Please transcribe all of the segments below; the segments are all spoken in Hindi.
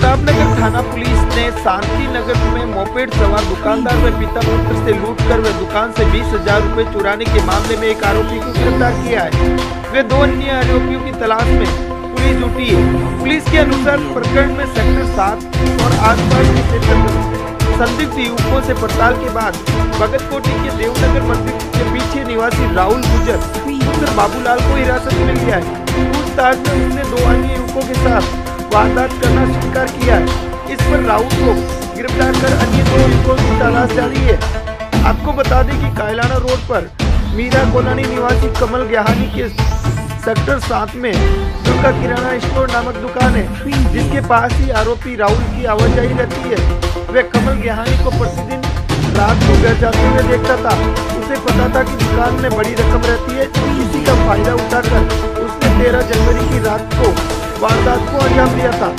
प्रतापनगर थाना पुलिस ने शांति नगर में मोपेड सवार दुकानदार व पिता पुत्र से लूटकर वे दुकान से 20,000 रुपए चुराने के मामले में एक आरोपी को गिरफ्तार किया है। वे 2 अन्य आरोपियों की तलाश में पुलिस जुटी है। पुलिस के अनुसार प्रकरण में सेक्टर 7 और आसपास के क्षेत्र में संदिग्ध युवकों से पड़ताल के बाद भगतकोटी के देवनगर मंदिर के पीछे निवासी राहुल गुजर पुत्र बाबूलाल को हिरासत में लिया है। पूछताछ में उसने 2 अन्य युवकों के साथ वारदात करना स्वीकार किया है। इस पर राहुल को गिरफ्तार कर अन्य 2 युवकों की तलाश जारी है। आपको बता दें कि कायलाना रोड पर मीरा कॉलोनी निवासी कमल गेहानी के सेक्टर 7 में दुर्गा किराना स्टोर नामक दुकान है, जिसके पास ही आरोपी राहुल की आवाजाही रहती है। वे कमल गेहानी को प्रतिदिन रात को घर जाते हुए देखता था। उसे पता था कि दुकान में बड़ी रकम रहती है, इसी का फायदा उठाकर उसने 13 जनवरी की रात को वारदात को अंजाम दिया था।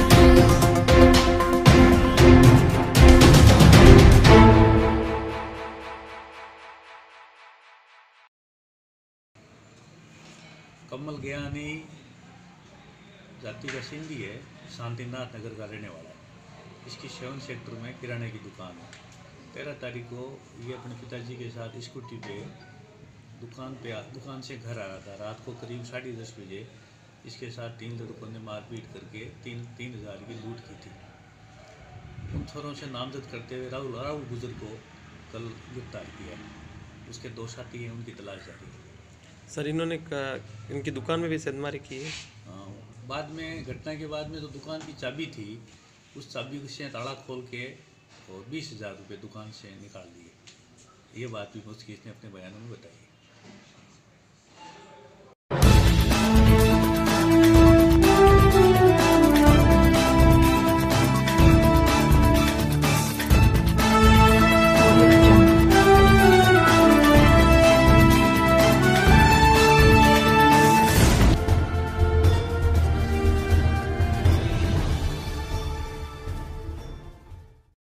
कमल गेहानी जाति का सिंधी है, शांतिनाथ नगर का रहने वाला है। इसकी 7 सेक्टर में किराने की दुकान है। 13 तारीख को ये अपने पिताजी के साथ स्कूटी पे दुकान से घर आया था। रात को करीब 10:30 बजे इसके साथ 3 लड़कों ने मारपीट करके 3,000 की लूट की थी। उन छोरों से नामजद करते हुए राहुल गुजर को कल गिरफ्तार किया। उसके 2 साथी हैं, उनकी तलाश जारी है। सर, इन्होंने इनकी दुकान में भी सदमारी की है। बाद में घटना के बाद में तो दुकान की चाबी थी, उस चाबी से ताला खोल के और 20,000 रुपये दुकान से निकाल दिए। ये बात भी मुझकी इसने अपने बयानों में बताई।